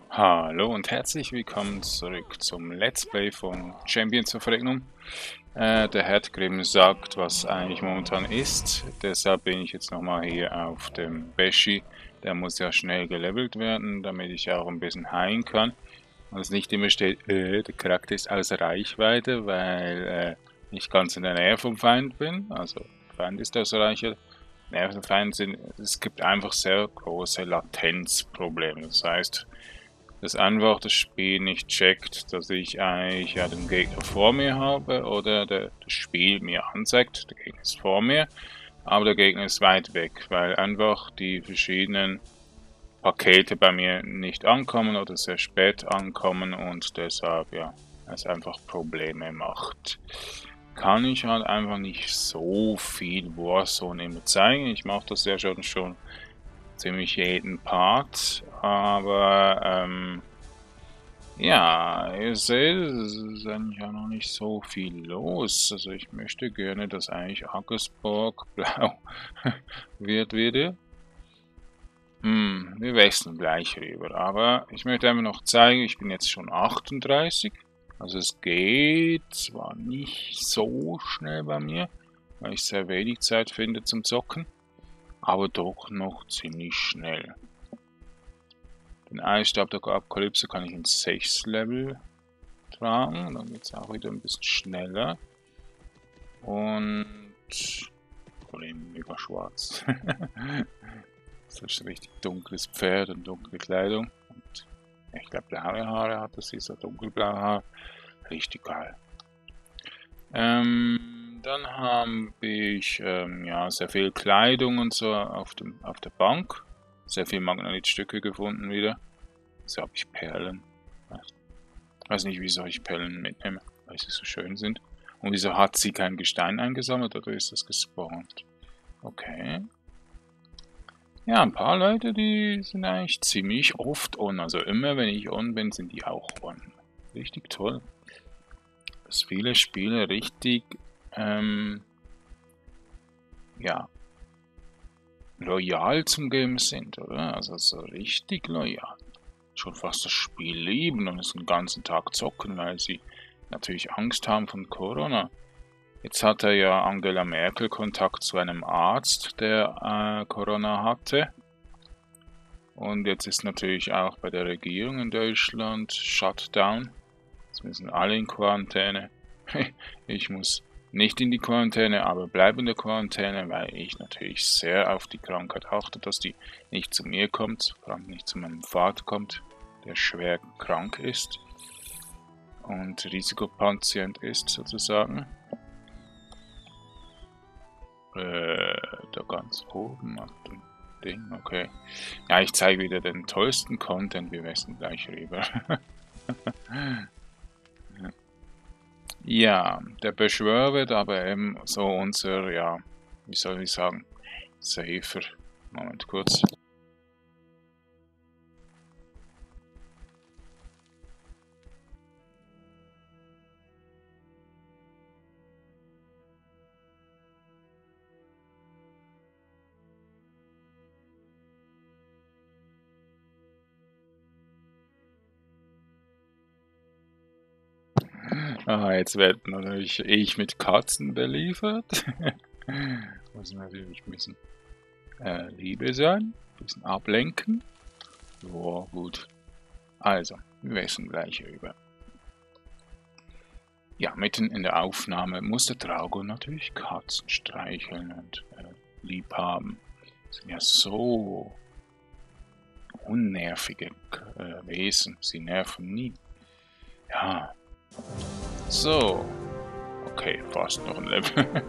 Hallo und herzlich willkommen zurück zum Let's Play von Champions of Regnum. Der Herdgrim sagt, was eigentlich momentan ist. Deshalb bin ich jetzt nochmal hier auf dem Beshi. Der muss ja schnell gelevelt werden, damit ich auch ein bisschen heilen kann. Und es nicht immer steht, der Charakter ist außer Reichweite, weil ich ganz in der Nähe vom Feind bin. Also der Feind ist außer Reichweite. Nähe vom Feind sind, es gibt einfach sehr große Latenzprobleme. Das heißt, dass einfach das Spiel nicht checkt, dass ich eigentlich ja den Gegner vor mir habe oder das Spiel mir anzeigt, der Gegner ist vor mir, aber der Gegner ist weit weg, weil einfach die verschiedenen Pakete bei mir nicht ankommen oder sehr spät ankommen und deshalb ja es einfach Probleme macht. Kann ich halt einfach nicht so viel Warzone immer zeigen. Ich mache das ja schon ziemlich jeden Part, aber ja, ihr seht, es ist eigentlich auch noch nicht so viel los. Also ich möchte gerne, dass eigentlich Aggersburg blau wird wieder. Wir wechseln gleich rüber. Aber ich möchte einfach noch zeigen, ich bin jetzt schon 38. Also es geht zwar nicht so schnell bei mir, weil ich sehr wenig Zeit finde zum Zocken, aber doch noch ziemlich schnell. Den Eisstab der Apokalypse kann ich in 6 Level tragen. Dann geht es auch wieder ein bisschen schneller. Und Problem mega schwarz. Das ist ein richtig dunkles Pferd und dunkle Kleidung. Und ich glaube blaue Haare hat das, so dunkelblaue Haare. Richtig geil. Dann habe ich ja, sehr viel Kleidung und so auf der Bank. Sehr viel Magnetstücke gefunden wieder. So habe ich Perlen. Ich weiß nicht, wieso ich Perlen mitnehme, weil sie so schön sind. Und wieso hat sie kein Gestein eingesammelt oder ist das gespawnt? Okay. Ja, ein paar Leute, die sind eigentlich ziemlich oft on. Also immer, wenn ich on bin, sind die auch on. Richtig toll. Dass viele Spiele richtig, ja, loyal zum Game sind, oder? Also so richtig loyal. Schon fast das Spiel lieben und es den ganzen Tag zocken, weil sie natürlich Angst haben von Corona. Jetzt hatte ja Angela Merkel Kontakt zu einem Arzt, der Corona hatte. Und jetzt ist natürlich auch bei der Regierung in Deutschland Shutdown. Jetzt müssen alle in Quarantäne. Ich muss nicht in die Quarantäne, aber bleibe in der Quarantäne, weil ich natürlich sehr auf die Krankheit achte, dass die nicht zu mir kommt, vor allem nicht zu meinem Vater kommt, der schwer krank ist und Risikopatient ist sozusagen. Da ganz oben auf dem Ding, okay. Ja, ich zeige wieder den tollsten Content, wir wechseln gleich rüber. Ja, der Beschwörer wird aber eben so unser, ja, wie soll ich sagen, Safer. Moment kurz. Ah, jetzt wird natürlich ich mit Katzen beliefert. Muss natürlich ein bisschen Liebe sein, ein bisschen ablenken. Boah, gut. Also, wir wechseln gleich rüber. Ja, mitten in der Aufnahme muss der Drago natürlich Katzen streicheln und lieb haben. Das sind ja so unnervige Wesen. Sie nerven nie. Ja. So. Okay, fast noch ein Level.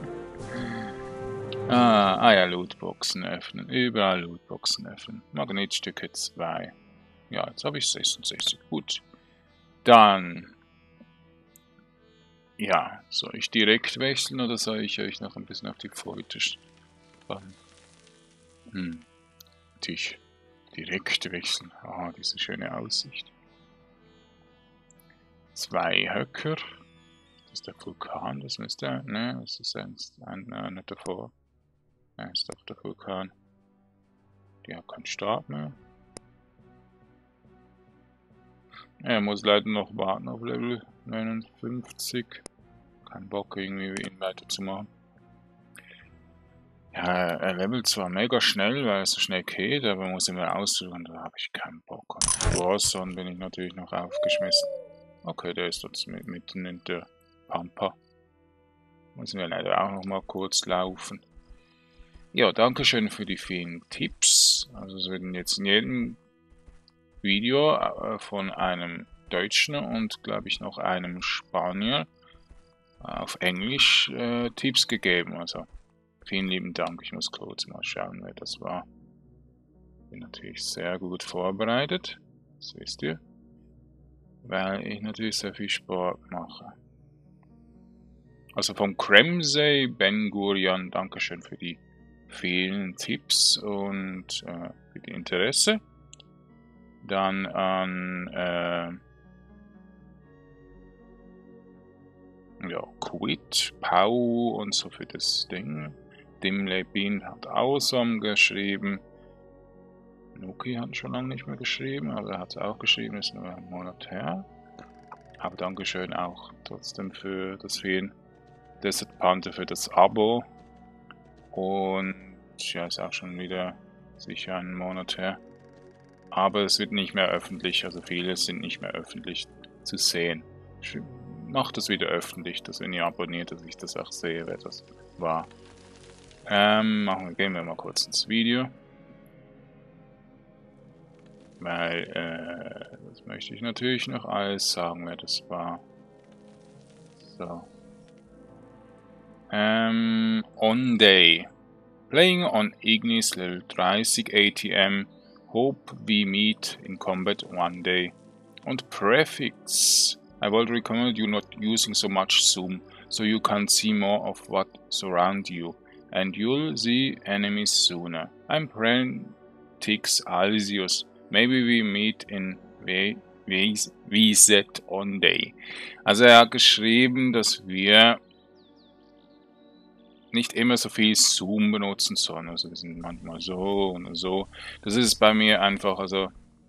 Ja, Lootboxen öffnen. Überall Lootboxen öffnen. Magnetstücke 2. Ja, jetzt habe ich 66. Gut. Dann. Ja, soll ich direkt wechseln oder soll ich euch noch ein bisschen auf die Folter spannen? Natürlich direkt wechseln. Ah, diese schöne Aussicht. 2 Höcker. Das ist der Vulkan, das müsste. Ne, das ist nicht davor. Ne, ist doch der der. Vulkan. Die hat keinen Stab mehr. Er muss leider noch warten auf Level 59. Kein Bock irgendwie ihn weiterzumachen. Ja, er levelt zwar mega schnell, weil er so schnell geht, aber muss immer aussuchen, da habe ich keinen Bock. Und Warzone bin ich natürlich noch aufgeschmissen. Okay, der ist jetzt mitten in der Pampa. Müssen wir leider auch noch mal kurz laufen. Ja, danke schön für die vielen Tipps. Also es werden jetzt in jedem Video von einem Deutschen und glaube ich noch einem Spanier auf Englisch Tipps gegeben. Also vielen lieben Dank. Ich muss kurz mal schauen, wer das war. Bin natürlich sehr gut vorbereitet. Das wisst ihr. Weil ich natürlich sehr viel Sport mache. Also vom Kremsey Ben Gurion, Dankeschön für die vielen Tipps und für die Interesse. Dann an ja, Quit, Pau und so für das Ding. Dimley Bean hat Awesome geschrieben. Nuki hat schon lange nicht mehr geschrieben, aber er hat es auch geschrieben, ist nur ein Monat her. Aber Dankeschön auch trotzdem für das vielen Desert Panther für das Abo. Und ja, ist auch schon wieder sicher einen Monat her. Aber es wird nicht mehr öffentlich, also viele sind nicht mehr öffentlich zu sehen. Ich mache das wieder öffentlich, dass wenn ihr abonniert, dass ich das auch sehe, wer das war. Gehen wir mal kurz ins Video. Weil, das möchte ich natürlich noch alles sagen, wer das war. So. On Day. Playing on Ignis Level 30 ATM. Hope we meet in combat one day. Und Prefix. I would recommend you not using so much zoom, so you can see more of what surround you, and you'll see enemies sooner. I'm Prefix Alsius. Maybe we meet in VZ on Day. Also er hat geschrieben, dass wir nicht immer so viel Zoom benutzen sollen. Also wir sind manchmal so und so. Das ist bei mir einfach, also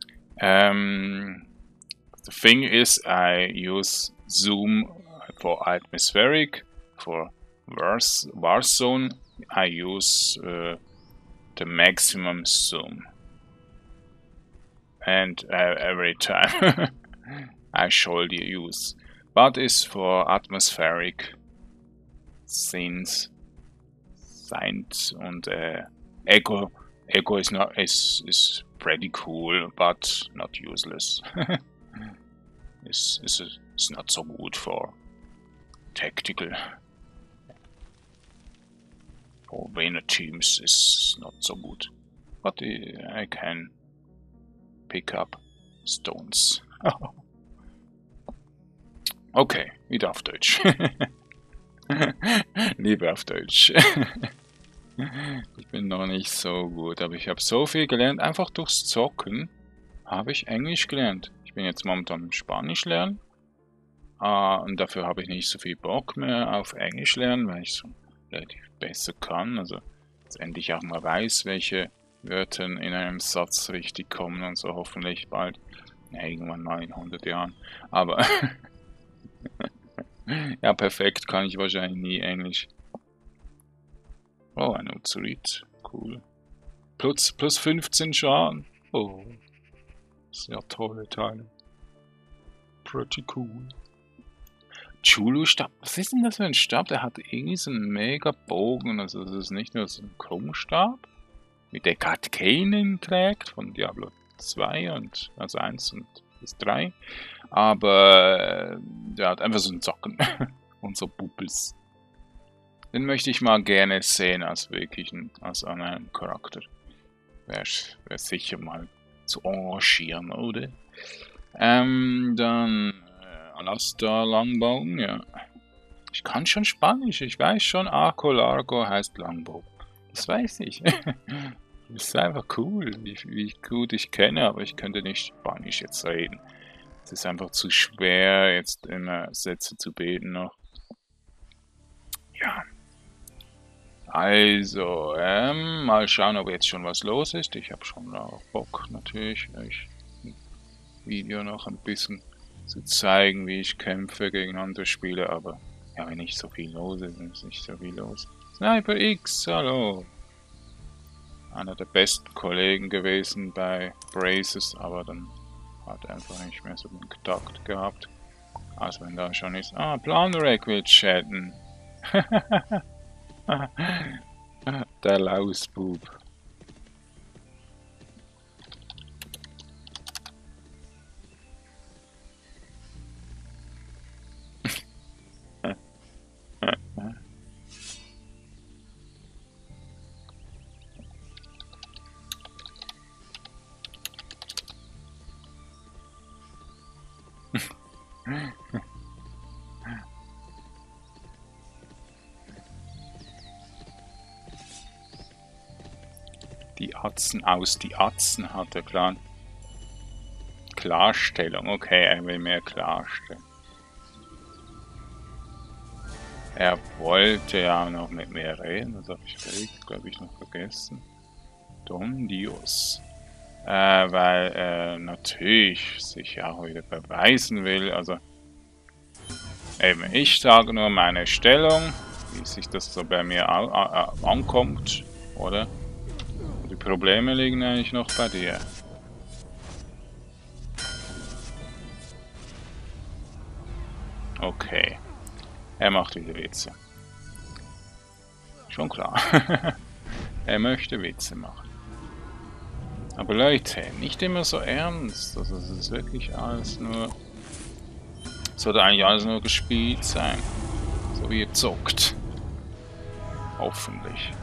the thing is I use Zoom for atmospheric, for Warzone I use the maximum zoom. And every time I should use. But is for atmospheric scenes. And Echo is pretty cool, but not useless. It's not so good for tactical. For winner teams is not so good, but I can pick up stones. Okay, wieder auf Deutsch. Lieber auf Deutsch. Ich bin noch nicht so gut, aber ich habe so viel gelernt. Einfach durchs Zocken habe ich Englisch gelernt. Ich bin jetzt momentan Spanisch lernen. Und dafür habe ich nicht so viel Bock mehr auf Englisch lernen, weil ich so relativ besser kann. Also jetzt endlich auch mal weiß, welche Wörter in einem Satz richtig kommen und so hoffentlich bald. Ja, irgendwann mal in 100 Jahren. Aber ja, perfekt kann ich wahrscheinlich nie Englisch. Oh, ein Uzurit. Cool. Plus 15 Schaden. Oh. Sehr tolle Teile. Pretty cool. Chulu-Stab. Was ist denn das für ein Stab? Der hat irgendwie so einen mega Bogen. Also das ist nicht nur so ein Krummstab, wie der Kat Kanin trägt von Diablo 2 und also 1 und bis 3. Aber der hat einfach so einen Socken und so Bubbles. Den möchte ich mal gerne sehen als wirklichen, als an einem Charakter. Wäre sicher mal zu arrangieren, oder? Dann Alastar Langbogen, ja. Ich kann schon Spanisch, ich weiß schon, Arco Largo heißt Langbogen. Das weiß ich. Das ist einfach cool, wie gut ich kenne, aber ich könnte nicht Spanisch jetzt reden. Es ist einfach zu schwer, jetzt immer Sätze zu bilden noch. Ja. Also, mal schauen, ob jetzt schon was los ist. Ich habe schon auch Bock, natürlich. Video noch ein bisschen zu zeigen, wie ich kämpfe gegen andere Spieler, aber ja, wenn nicht so viel los ist, ist nicht so viel los. Sniper X, hallo! Einer der besten Kollegen gewesen bei Braces, aber dann hat er einfach nicht mehr so den Kontakt gehabt. Also wenn da schon ist. Ah, Planrek will chatten. Der Lausbub. Die Atzen aus, die Atzen hat der Clan. Klarstellung, okay, er will mehr klarstellen. Er wollte ja noch mit mir reden, das habe ich, glaube ich, noch vergessen. Don Dios. Weil er natürlich sich ja auch wieder beweisen will, also eben, ich sage nur meine Stellung, wie sich das so bei mir ankommt, oder? Die Probleme liegen eigentlich noch bei dir. Okay. Er macht wieder Witze. Schon klar. Er möchte Witze machen. Aber Leute, nicht immer so ernst. Also es ist wirklich alles nur... Sollte eigentlich alles nur gespielt sein. So wie ihr zockt. Hoffentlich.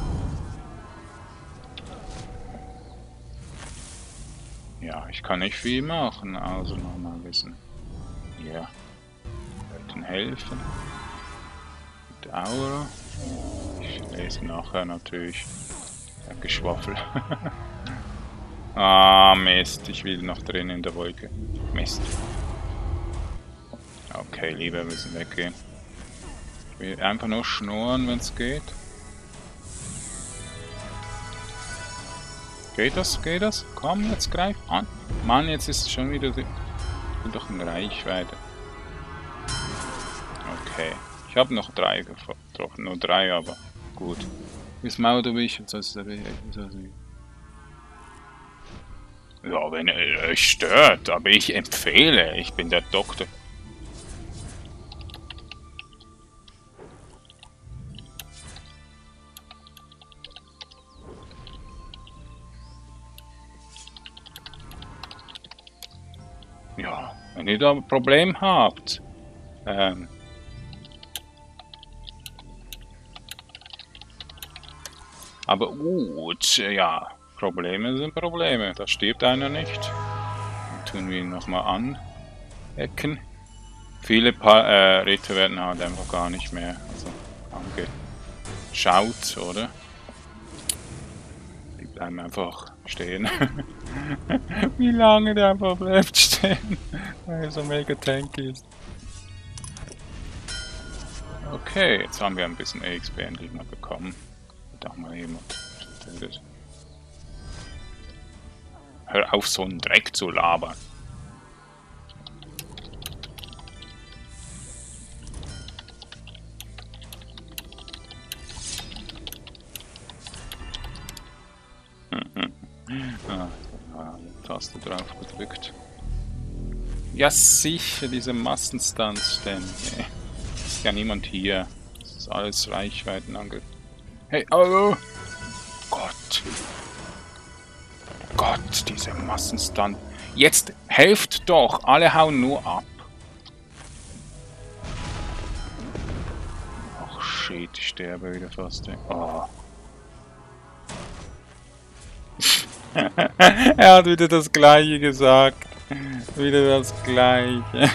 Ja, ich kann nicht viel machen, also nochmal ein bisschen. Ja. Leuten helfen. Mit Aura. Ich lese nachher natürlich Geschwaffel. Ah, Mist. Ich will noch drin in der Wolke. Mist. Okay, lieber müssen weggehen. Ich will einfach nur schnurren, wenn es geht. Geht das? Geht das? Komm, jetzt greif an. Mann, jetzt ist es schon wieder... Ich bin doch in Reichweite. Okay. Ich habe noch 3 getroffen. Nur 3, aber gut. Ist Mauderwich und so ist der ja, wenn er euch stört, aber ich empfehle. Ich bin der Doktor. Ja, wenn ihr da ein Problem habt, aber gut, ja, Probleme sind Probleme, da stirbt einer nicht. Dann tun wir ihn nochmal anecken. Viele Ritter werden halt einfach gar nicht mehr also, angeschaut, oder? Die bleiben einfach stehen. Wie lange der einfach bleibt stehen, weil er so mega tanky ist. Okay, jetzt haben wir ein bisschen EXP endlich mal bekommen. Da mal jemand tötet. Hör auf, so einen Dreck zu labern. Taste drauf gedrückt. Ja sicher, diese Massenstunts denn. Nee. Ist ja niemand hier. Das ist alles Reichweitenangriff. Hey, oh Gott. Gott, diese Massenstunt. Jetzt helft doch. Alle hauen nur ab. Ach shit, ich sterbe wieder fast. Oh. Er hat wieder das Gleiche gesagt. Wieder das Gleiche.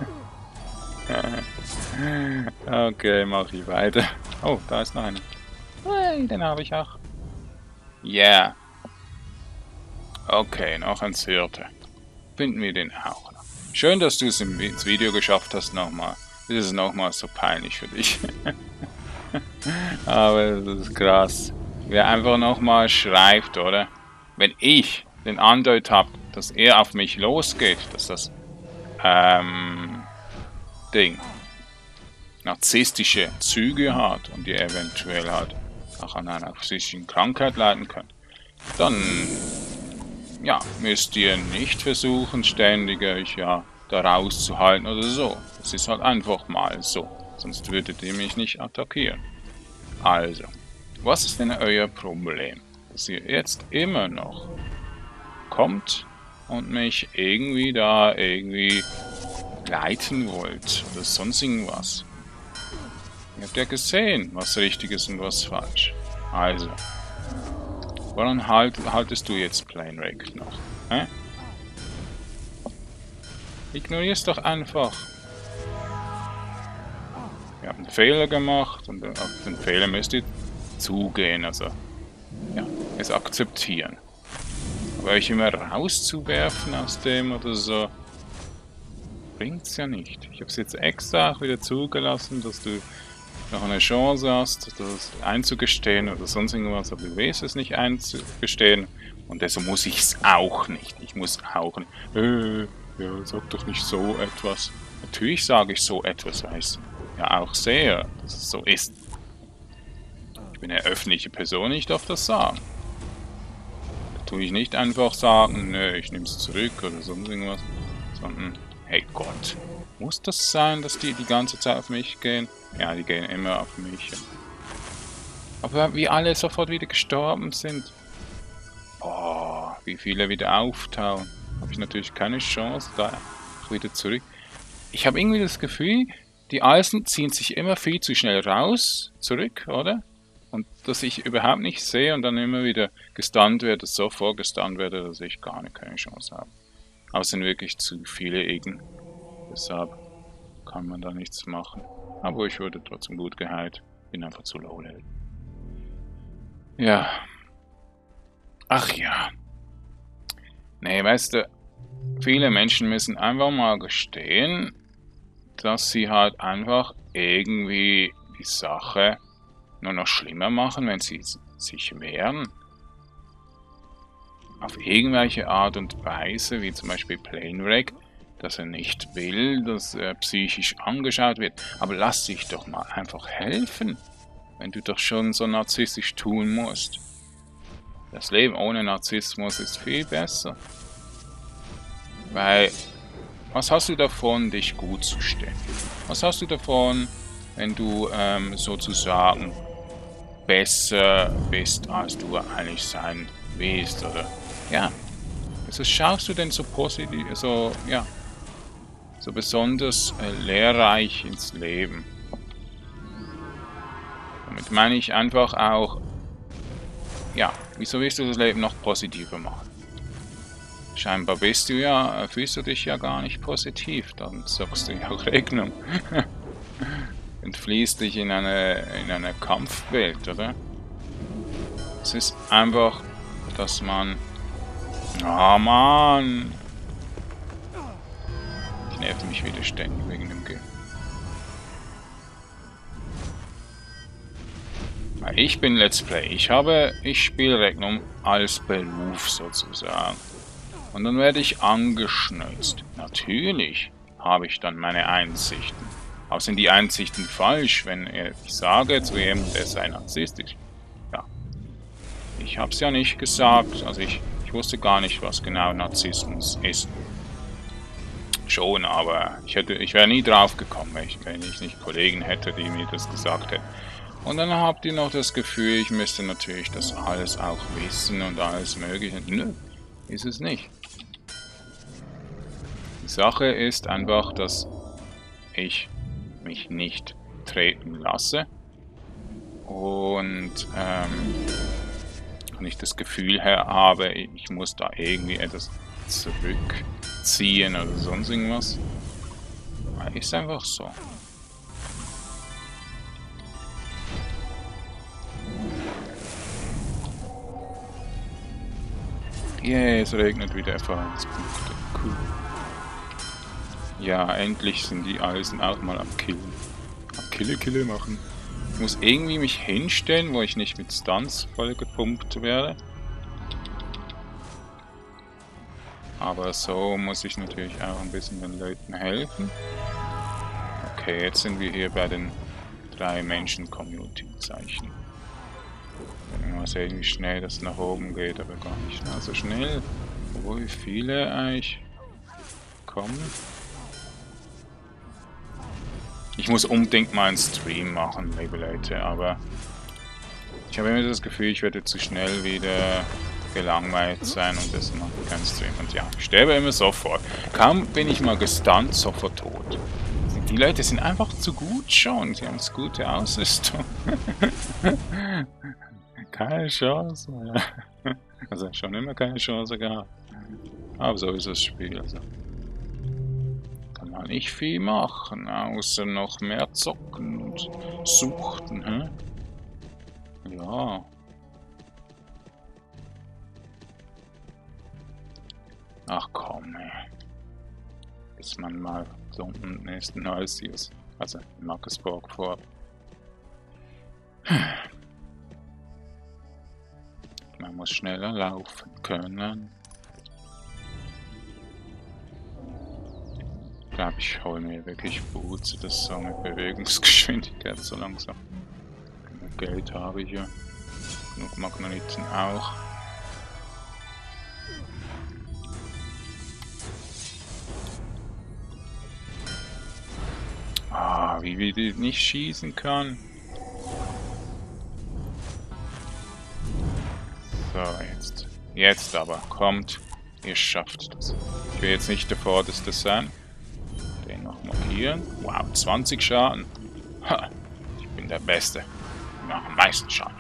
Okay, mach ich weiter. Oh, da ist noch einer. Hey, den habe ich auch. Yeah. Okay, noch ein Hirte. Finden wir den auch noch. Schön, dass du es ins Video geschafft hast nochmal. Das ist nochmal so peinlich für dich. Aber das ist krass. Wer einfach nochmal schreibt, oder? Wenn ich den Andeut habt, dass er auf mich losgeht, dass das Ding narzisstische Züge hat und ihr eventuell halt auch an einer physischen Krankheit leiden könnt, dann ja, müsst ihr nicht versuchen, ständig euch ja da rauszuhalten oder so. Das ist halt einfach mal so. Sonst würdet ihr mich nicht attackieren. Also, was ist denn euer Problem? Dass ihr jetzt immer noch kommt und mich irgendwie leiten wollt oder sonst irgendwas. Ihr habt ja gesehen, was richtig ist und was falsch. Also, woran haltest du jetzt Planewreck noch? Hä? Ignorier's doch einfach. Ihr habt einen Fehler gemacht und auf den Fehler müsst ihr zugehen, also ja, es akzeptieren. Aber euch immer rauszuwerfen aus dem oder so, bringt's ja nicht. Ich habe es jetzt extra auch wieder zugelassen, dass du noch eine Chance hast, das einzugestehen oder sonst irgendwas, aber du willst es nicht einzugestehen und deshalb muss ich es auch nicht. Ich muss auch nicht. Ja, sag doch nicht so etwas. Natürlich sage ich so etwas, weil ich ja auch sehe, dass es so ist. Ich bin eine öffentliche Person, ich darf das sagen. Da tue ich nicht einfach sagen, nö, ich nehme es zurück oder sonst irgendwas, sondern, hey Gott, muss das sein, dass die ganze Zeit auf mich gehen? Ja, die gehen immer auf mich. Aber wie alle sofort wieder gestorben sind. Oh, wie viele wieder auftauchen. Habe ich natürlich keine Chance, da wieder zurück. Ich habe irgendwie das Gefühl, die Eisen ziehen sich immer viel zu schnell raus, zurück, oder? Und dass ich überhaupt nicht sehe und dann immer wieder gestunt werde, so vorgestunt werde, dass ich gar keine Chance habe. Aber es sind wirklich zu viele Egen. Deshalb kann man da nichts machen. Aber ich wurde trotzdem gut geheilt. Bin einfach zu low level. Ja. Ach ja. Nee, weißt du, viele Menschen müssen einfach mal gestehen, dass sie halt einfach irgendwie die Sache nur noch schlimmer machen, wenn sie sich wehren. Auf irgendwelche Art und Weise, wie zum Beispiel Planewreck, dass er nicht will, dass er psychisch angeschaut wird. Aber lass dich doch mal einfach helfen, wenn du doch schon so narzisstisch tun musst. Das Leben ohne Narzissmus ist viel besser. Weil, was hast du davon, dich gut zu stellen? Was hast du davon, wenn du sozusagen besser bist, als du eigentlich sein willst? Oder ja, wieso schaust du denn so positiv, so besonders lehrreich ins Leben? Damit meine ich einfach auch, ja, wieso willst du das Leben noch positiver machen? Scheinbar fühlst du dich ja gar nicht positiv, dann sagst du ja Regnung. Entfließt dich in eine Kampfwelt, oder? Es ist einfach, dass man... Ah, Mann! Ich nerv mich wieder ständig wegen dem Game. Ich bin Let's Play. Ich spiele Regnum als Beruf sozusagen. Und dann werde ich angeschnitzt. Natürlich habe ich dann meine Einsichten. Aber sind die Einsichten falsch, wenn ich sage zu jemandem, der sei narzisstisch? Ja. Ich habe es ja nicht gesagt. Also ich wusste gar nicht, was genau Narzissmus ist. Schon, aber ich wäre nie drauf gekommen, wenn ich nicht Kollegen hätte, die mir das gesagt hätten. Und dann habt ihr noch das Gefühl, ich müsste natürlich das alles auch wissen und alles Mögliche. Nö, ist es nicht. Die Sache ist einfach, dass ich mich nicht treten lasse und nicht das Gefühl habe, ich muss da irgendwie etwas zurückziehen oder sonst irgendwas. Ist einfach so. Yeah, es regnet wieder Erfahrungspunkte. Cool. Ja, endlich sind die Eisen auch mal am Killen. Am Kille machen. Ich muss irgendwie mich hinstellen, wo ich nicht mit Stunts voll gepumpt werde. Aber so muss ich natürlich auch ein bisschen den Leuten helfen. Okay, jetzt sind wir hier bei den 3 Menschen-Community-Zeichen. Mal sehen, wie schnell das nach oben geht, aber gar nicht mal so schnell. Obwohl, wie viele eigentlich kommen. Ich muss unbedingt mal einen Stream machen, liebe Leute, aber ich habe immer das Gefühl, ich werde zu schnell wieder gelangweilt sein und deswegen mache ich keinen Stream. Und ja, ich sterbe immer sofort. Kaum bin ich mal gestunt, sofort tot. Die Leute sind einfach zu gut schon. Sie haben eine gute Ausrüstung. Keine Chance mehr. Also schon immer keine Chance gehabt. Aber so ist das Spiel. Also kann man nicht viel machen, außer noch mehr zocken und suchten. Hä? Ja. Ach komm, ey. Bis man mal so unten ist in Neusius. Also in Marcusburg vor. Man muss schneller laufen können. Ich glaube, ich hole mir wirklich Boots, das so mit Bewegungsgeschwindigkeit so langsam. Genug Geld habe ich ja. Genug Magneten auch. Ah, wie die nicht schießen kann. So, jetzt. Jetzt aber. Kommt. Ihr schafft das. Ich will jetzt nicht der Vorderste sein. Den noch markieren. Wow, 20 Schaden. Ha, ich bin der Beste. Ich mache am meisten Schaden.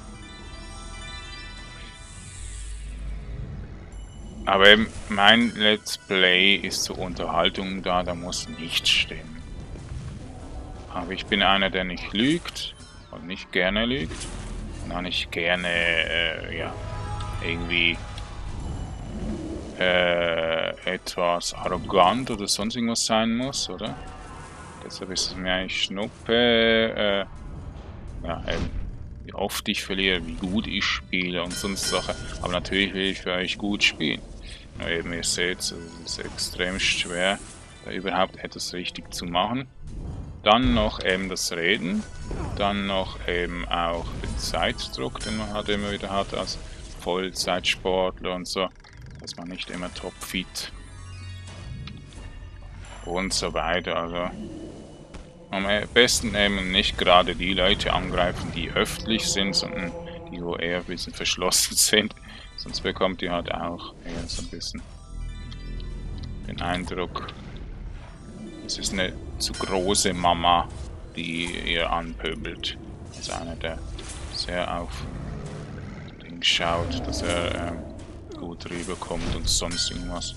Aber eben, mein Let's Play ist zur Unterhaltung da, da muss nichts stimmen. Aber ich bin einer, der nicht lügt und nicht gerne lügt und auch nicht gerne, ja, irgendwie etwas arrogant oder sonst irgendwas sein muss, oder? Deshalb ist es mir eigentlich Schnuppe, ja, wie oft ich verliere, wie gut ich spiele und sonst Sachen. Aber natürlich will ich für euch gut spielen. Nur eben, ihr seht, es ist extrem schwer, da überhaupt etwas richtig zu machen. Dann noch eben das Reden, dann noch eben auch den Zeitdruck, den man halt immer wieder hat als Vollzeitsportler und so, dass man nicht immer topfit und so weiter. Also am besten eben nicht gerade die Leute angreifen, die öffentlich sind, sondern die, wo eher ein bisschen verschlossen sind. Sonst bekommt ihr halt auch eher so ein bisschen den Eindruck, es ist eine zu große Mama, die ihr anpöbelt. Also einer, der sehr auf den schaut, dass er gut rüberkommt und sonst irgendwas.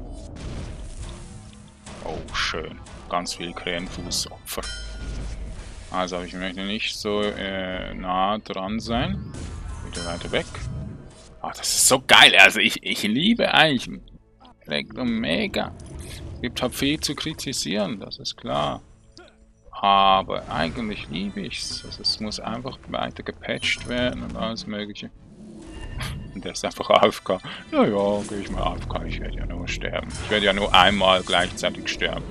Oh, schön. Ganz viel Krähenfußopfer. Also ich möchte nicht so nah dran sein. Wieder weiter weg. Ah, das ist so geil. Also ich liebe eigentlich Elektrum mega. Es gibt halt viel zu kritisieren, das ist klar. Aber eigentlich liebe ich's. Also es muss einfach weiter gepatcht werden und alles mögliche. Und der ist einfach AFK. Naja, gehe ich mal AFK, ich werde ja nur sterben. Ich werde ja nur einmal gleichzeitig sterben.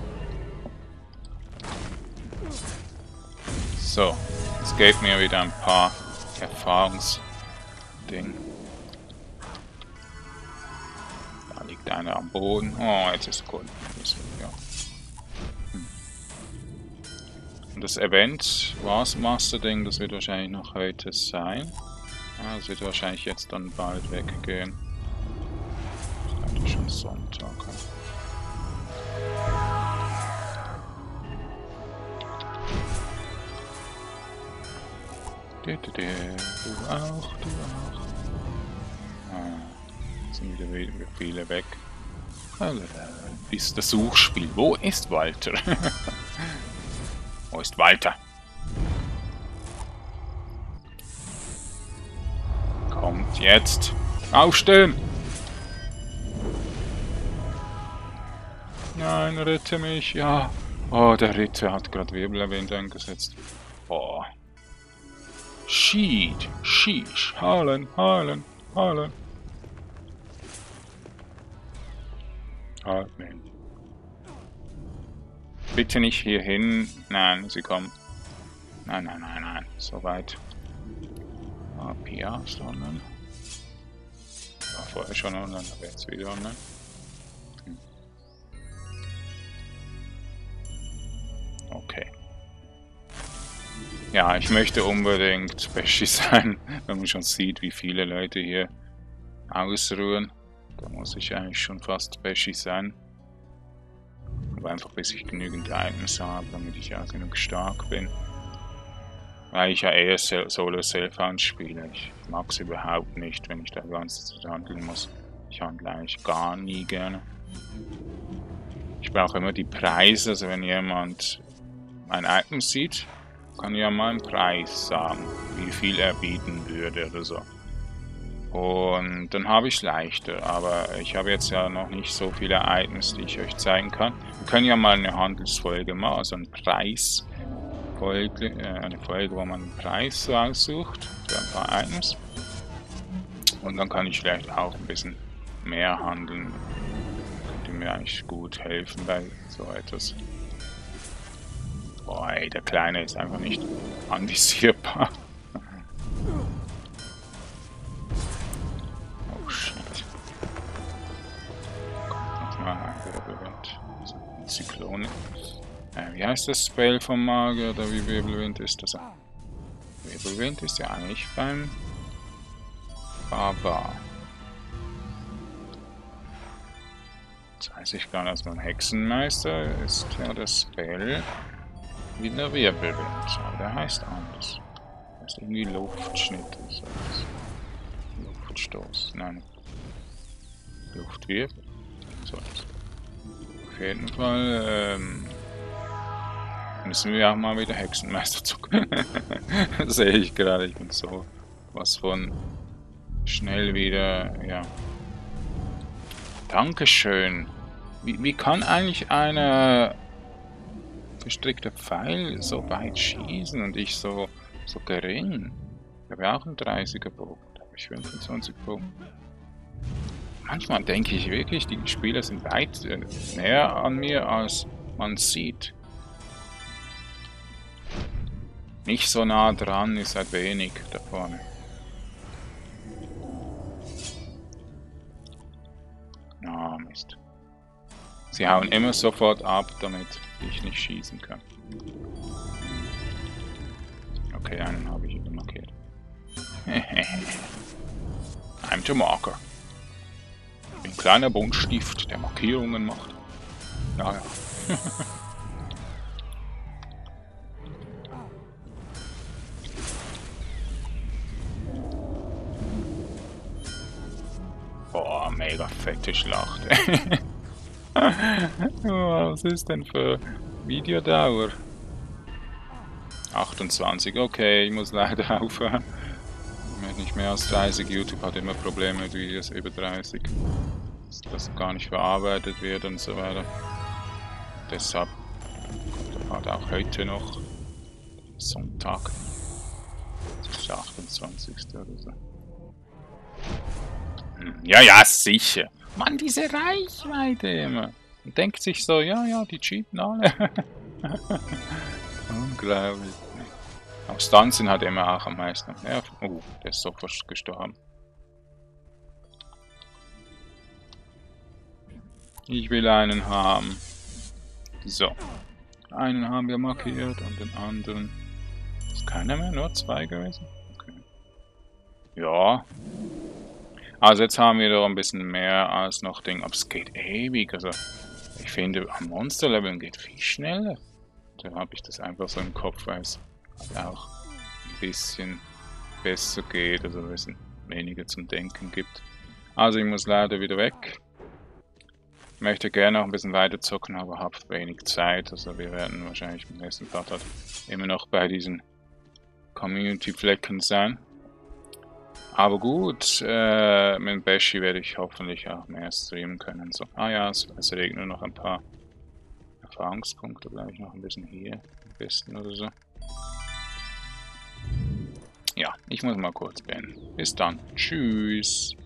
So, es gibt mir wieder ein paar Erfahrungsdinge. Da liegt einer am Boden. Oh, jetzt ist gut. Ja. Und das Event, was Master-Ding, das wird wahrscheinlich noch heute sein. Ah, das wird wahrscheinlich jetzt dann bald weggehen. Das ist eigentlich schon Sonntag. Du auch, du auch. Ah, sind wieder viele weg. Ist das Suchspiel. Wo ist Walter? Wo ist Walter? Kommt jetzt. Aufstehen! Nein, rette mich, ja. Oh, der Ritter hat gerade Wirbelwind eingesetzt. Oh. Sheet, Sheesh, heilen, heilen, heilen. Ah, Mensch. Bitte nicht hierhin. Nein, sie kommen. Nein, nein, nein, nein. So weit. Ah, Pia ist online. War vorher schon online, aber jetzt wieder online. Okay. Ja, ich möchte unbedingt Special sein, wenn man schon sieht, wie viele Leute hier ausruhen. Da muss ich eigentlich schon fast Special sein. Aber einfach bis ich genügend Items habe, damit ich ja genug stark bin. Weil ich ja eher Solo Self-Found spiele. Ich mag es überhaupt nicht, wenn ich da die ganze Zeit handeln muss. Ich handle eigentlich gar nie gerne. Ich brauche immer die Preise, also wenn jemand ein Item sieht, kann ja mal einen Preis sagen, wie viel er bieten würde oder so. Und dann habe ich es leichter, aber ich habe jetzt ja noch nicht so viele Items, die ich euch zeigen kann. Wir können ja mal eine Handelsfolge machen, also eine Folge, wo man einen Preis so aussucht für ein paar Items. Und dann kann ich vielleicht auch ein bisschen mehr handeln. Könnte mir eigentlich gut helfen bei so etwas. Boah, ey, der Kleine ist einfach nicht anvisierbar. Oh shit. Kommt nochmal ein Wirbelwind. Ein Zyklon. Wie heißt das Spell vom Magier? Oder wie Wirbelwind ist das? Wirbelwind ist ja eigentlich beim Barbar. Jetzt weiß ich gar nicht, dass man Hexenmeister ist ja das Spell wie der Wirbelwind, aber der heißt anders. Der ist irgendwie Luftschnitt oder so. Luftstoß, nein. Luftwirbel. So. Auf jeden Fall müssen wir auch mal wieder Hexenmeister zucken. Sehe ich gerade, ich bin so was von schnell wieder, ja. Dankeschön. Wie kann eigentlich eine gestrickte Pfeil so weit schießen und ich so gering? Ich habe ja auch einen 30er Bogen, da habe ich 25 Bogen. Manchmal denke ich wirklich, die Spieler sind weit näher an mir, als man sieht. Nicht so nah dran, ist halt wenig da vorne. Ah, Mist. Sie hauen immer sofort ab, damit ich nicht schießen kann. Okay, einen habe ich wieder markiert. I'm the Marker. Ein kleiner Buntstift, der Markierungen macht. Naja. Boah, mega fette Schlacht. Was ist denn für Videodauer? 28, okay, ich muss leider aufhören. Nicht mehr als 30, YouTube hat immer Probleme mit Videos über 30. Dass das gar nicht verarbeitet wird und so weiter. Deshalb kommt halt auch heute noch Sonntag. Das ist der 28. oder so. Ja, ja, sicher. Mann, diese Reichweite immer. Man denkt sich so, ja, ja, die cheaten alle. Unglaublich. Aber Stuns sind halt immer auch am meisten. Ja, oh, der ist sofort gestorben. Ich will einen haben. So. Einen haben wir markiert und den anderen. Ist keiner mehr, nur 2 gewesen? Okay. Ja. Also jetzt haben wir doch ein bisschen mehr als noch Ding. Aber es geht ewig. Also ich finde, am Monsterleveln geht viel schneller. Da habe ich das einfach so im Kopf, weil es halt auch ein bisschen besser geht, also ein bisschen weniger zum Denken gibt. Also ich muss leider wieder weg. Ich möchte gerne auch ein bisschen weiter zocken, aber habe wenig Zeit. Also wir werden wahrscheinlich im nächsten Part halt immer noch bei diesen Community-Flecken sein. Aber gut, mit Beshi werde ich hoffentlich auch mehr streamen können. So. Ah ja, es regnet noch ein paar Erfahrungspunkte, bleibe ich noch ein bisschen hier am besten oder so. Ja, ich muss mal kurz beenden. Bis dann. Tschüss.